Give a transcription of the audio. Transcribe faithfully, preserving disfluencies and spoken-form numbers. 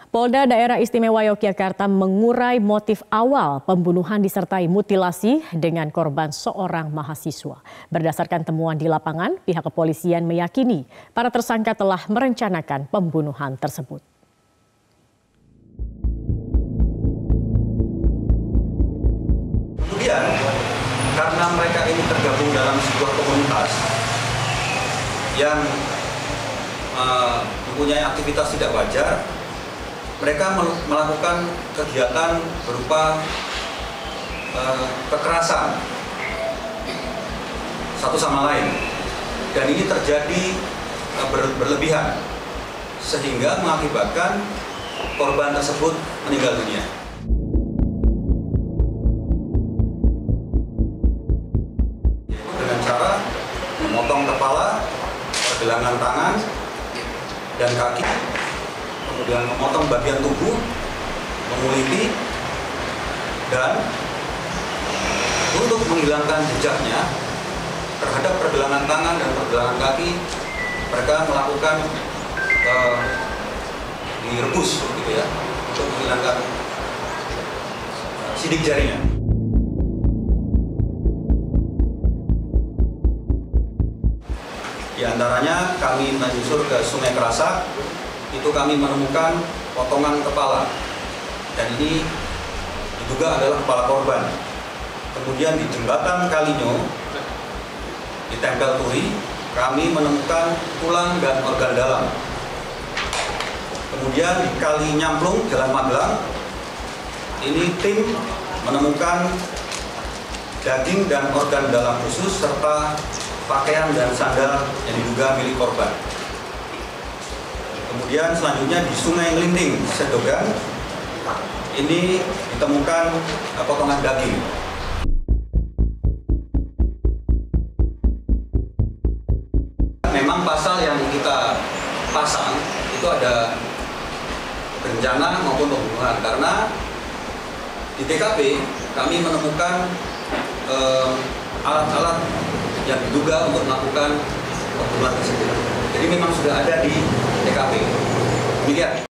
Polda Daerah Istimewa Yogyakarta mengurai motif awal pembunuhan disertai mutilasi dengan korban seorang mahasiswa. Berdasarkan temuan di lapangan, pihak kepolisian meyakini para tersangka telah merencanakan pembunuhan tersebut. Kemudian, karena mereka ini tergabung dalam sebuah komunitas yang uh, mempunyai aktivitas tidak wajar, mereka melakukan kegiatan berupa uh, kekerasan satu sama lain, dan ini terjadi uh, ber, berlebihan sehingga mengakibatkan korban tersebut meninggal dunia. Dengan cara memotong kepala, pergelangan tangan dan kaki, kemudian memotong bagian tubuh, menguliti, dan untuk menghilangkan jejaknya terhadap pergelangan tangan dan pergelangan kaki, mereka melakukan uh, direbus, gitu ya, untuk menghilangkan uh, sidik jarinya. Di antaranya kami menyusur ke Sungai Kerasak. Itu kami menemukan potongan kepala, dan ini diduga adalah kepala korban. Kemudian di jembatan Kalinyo, di Tempel Turi, kami menemukan tulang dan organ dalam. Kemudian di Kali Nyamplung, Jalan Magelang, ini tim menemukan daging dan organ dalam khusus serta pakaian dan sandal yang diduga milik korban. Kemudian selanjutnya di Sungai Ngelinding, Sedogan, ini ditemukan potongan daging. Memang pasal yang kita pasang itu ada berencana maupun pembunuhan, karena di T K P kami menemukan alat-alat eh, yang diduga untuk melakukan pembunuhan tersebut. Jadi memang sudah ada di T K P. Demikian.